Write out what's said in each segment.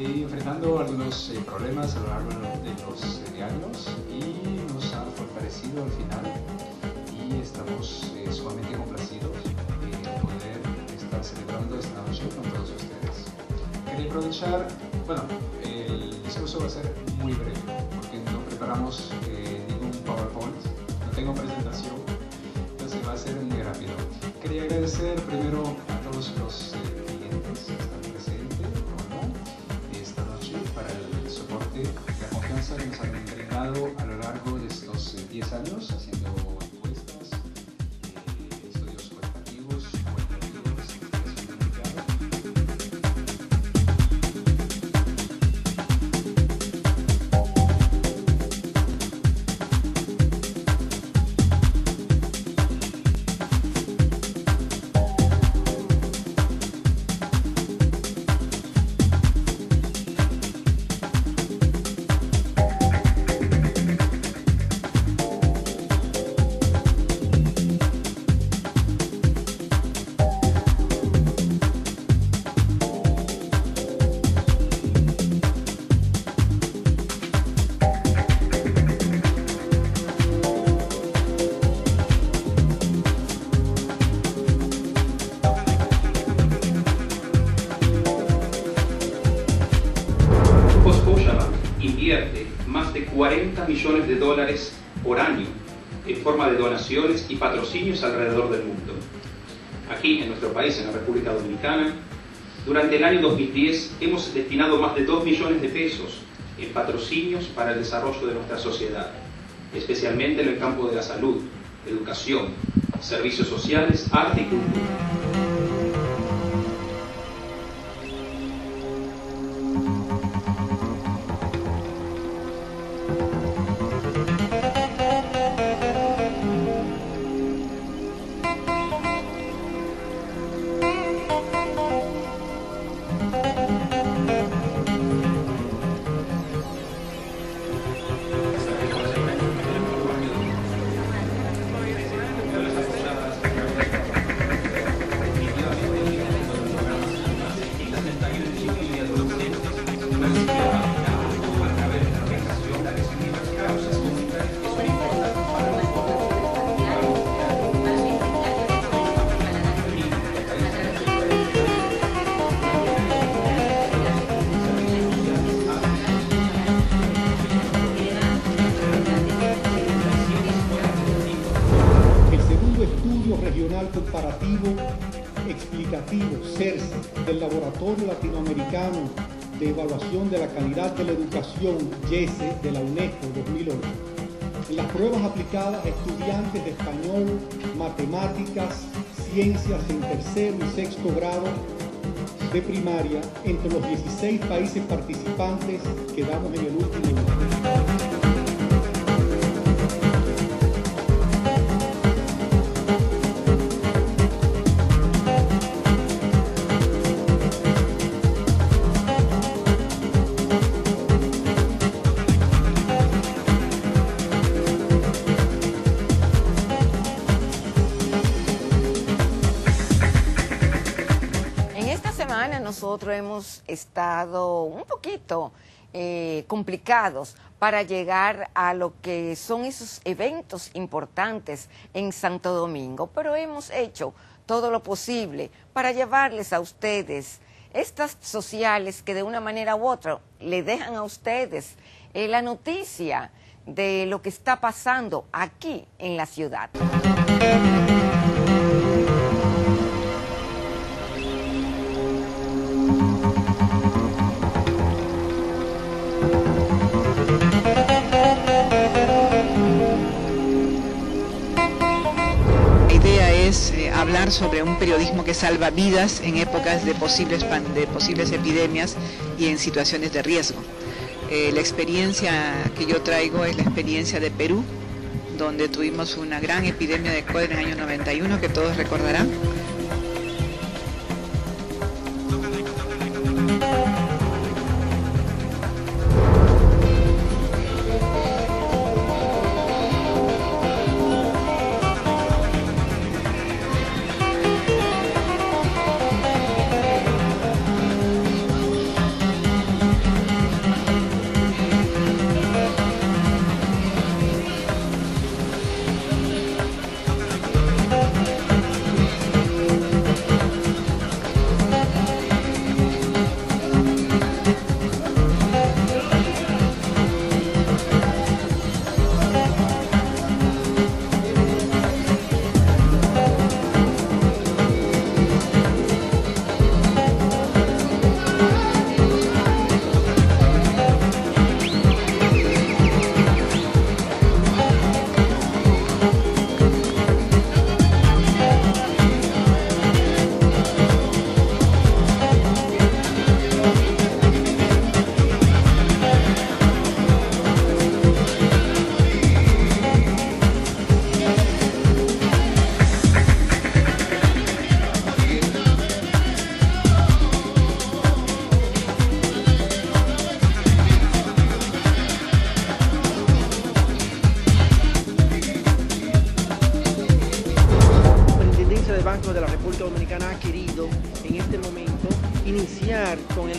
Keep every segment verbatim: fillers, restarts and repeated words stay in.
eh, enfrentando algunos eh, problemas a lo largo de los eh, años y nos ha fortalecido al final y estamos eh, sumamente complacidos de poder estar celebrando esta noche con todos ustedes. Quería aprovechar, bueno, el discurso va a ser muy breve porque no preparamos eh, ningún PowerPoint, no tengo presentación, entonces va a ser muy rápido. Quería agradecer primero a todos los eh, clientes que están presentes esta noche para el soporte, la confianza que nos han brindado a lo largo de estos eh, diez años haciendo encuestas, eh, estudios cualitativos, cualitativos, investigación de mercado. Invierte más de cuarenta millones de dólares por año en forma de donaciones y patrocinios alrededor del mundo. Aquí, en nuestro país, en la República Dominicana, durante el año dos mil diez hemos destinado más de dos millones de pesos en patrocinios para el desarrollo de nuestra sociedad, especialmente en el campo de la salud, educación, servicios sociales, arte y cultura. Regional Comparativo Explicativo CERSE del Laboratorio Latinoamericano de Evaluación de la Calidad de la Educación YESE de la UNESCO dos mil ocho. En las pruebas aplicadas a estudiantes de español, matemáticas, ciencias en tercero y sexto grado de primaria entre los dieciséis países participantes quedamos en el último lugar. Nosotros hemos estado un poquito eh, complicados para llegar a lo que son esos eventos importantes en Santo Domingo, pero hemos hecho todo lo posible para llevarles a ustedes estas sociales que de una manera u otra le dejan a ustedes eh, la noticia de lo que está pasando aquí en la ciudad. Es eh, hablar sobre un periodismo que salva vidas en épocas de posibles, de posibles epidemias y en situaciones de riesgo. Eh, la experiencia que yo traigo es la experiencia de Perú, donde tuvimos una gran epidemia de cólera en el año noventa y uno que todos recordarán.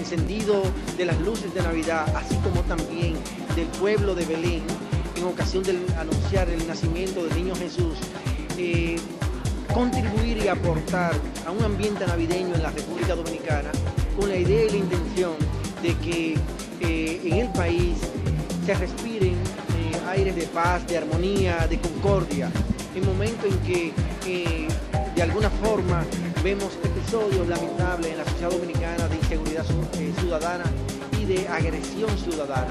encendido de las luces de Navidad, así como también del pueblo de Belén, en ocasión de anunciar el nacimiento del niño Jesús, eh, contribuir y aportar a un ambiente navideño en la República Dominicana, con la idea y la intención de que eh, en el país se respiren eh, aires de paz, de armonía, de concordia, en momentos en que eh, de alguna forma vemos episodios lamentables en la sociedad dominicana de inseguridad ciudadana y de agresión ciudadana.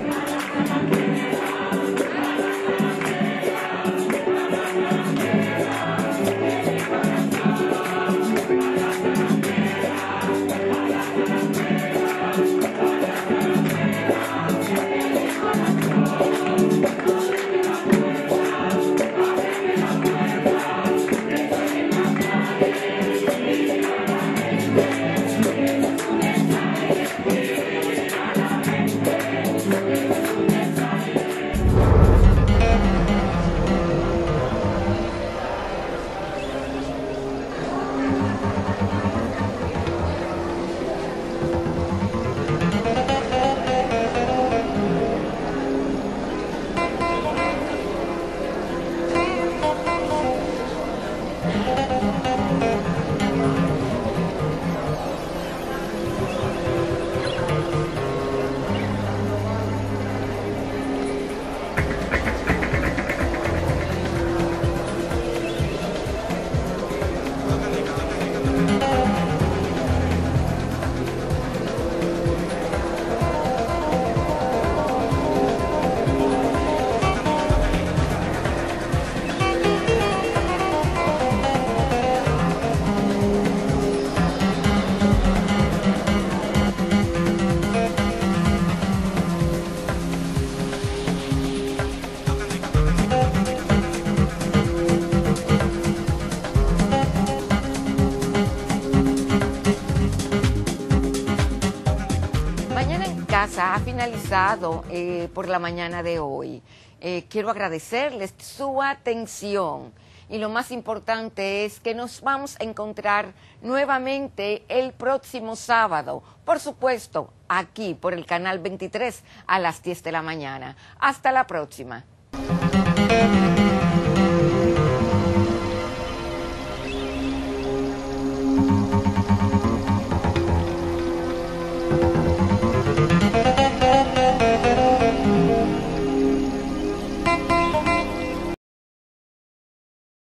Ha finalizado eh, por la mañana de hoy. Eh, quiero agradecerles su atención y lo más importante es que nos vamos a encontrar nuevamente el próximo sábado, por supuesto, aquí por el canal veintitrés a las diez de la mañana. Hasta la próxima.